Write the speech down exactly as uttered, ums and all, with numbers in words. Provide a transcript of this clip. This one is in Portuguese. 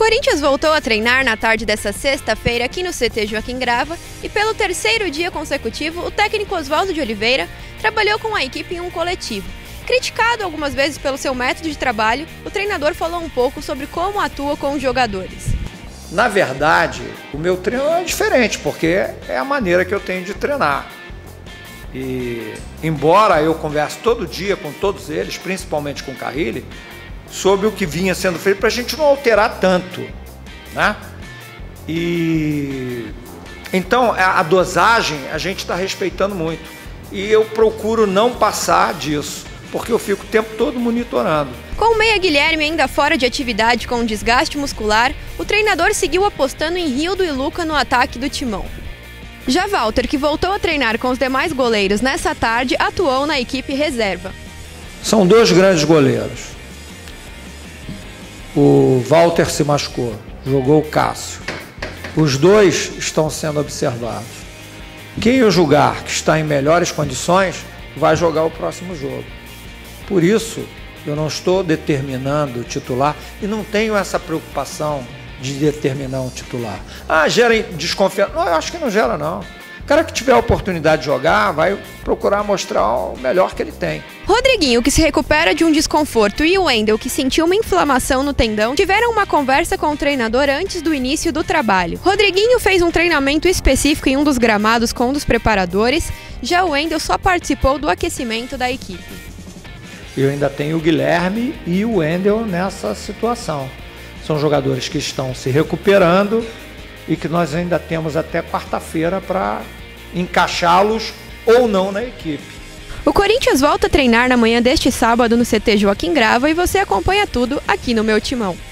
Corinthians voltou a treinar na tarde dessa sexta-feira aqui no C T Joaquim Grava e pelo terceiro dia consecutivo o técnico Oswaldo de Oliveira trabalhou com a equipe em um coletivo. Criticado algumas vezes pelo seu método de trabalho, o treinador falou um pouco sobre como atua com os jogadores. Na verdade, o meu treino é diferente, porque é a maneira que eu tenho de treinar. E embora eu converse todo dia com todos eles, principalmente com o Carrilli, sobre o que vinha sendo feito para a gente não alterar tanto, né? E então a dosagem a gente está respeitando muito e eu procuro não passar disso, porque eu fico o tempo todo monitorando. Com o meia Guilherme ainda fora de atividade com desgaste muscular, o treinador seguiu apostando em Rildo e Luca no ataque do timão. Já Walter, que voltou a treinar com os demais goleiros nessa tarde, atuou na equipe reserva. São dois grandes goleiros. O Walter se machucou, jogou o Cássio. Os dois estão sendo observados. Quem eu julgar que está em melhores condições vai jogar o próximo jogo. Por isso, eu não estou determinando o titular e não tenho essa preocupação de determinar um titular. Ah, gera desconfiança. Não, eu acho que não gera, não. O cara que tiver a oportunidade de jogar vai procurar mostrar o melhor que ele tem. Rodriguinho, que se recupera de um desconforto, e o Wendel, que sentiu uma inflamação no tendão, tiveram uma conversa com o treinador antes do início do trabalho. Rodriguinho fez um treinamento específico em um dos gramados com um dos preparadores, já o Wendel só participou do aquecimento da equipe. Eu ainda tenho o Guilherme e o Wendel nessa situação. São jogadores que estão se recuperando e que nós ainda temos até quarta-feira para encaixá-los ou não na equipe. O Corinthians volta a treinar na manhã deste sábado no C T Joaquim Grava e você acompanha tudo aqui no Meu Timão.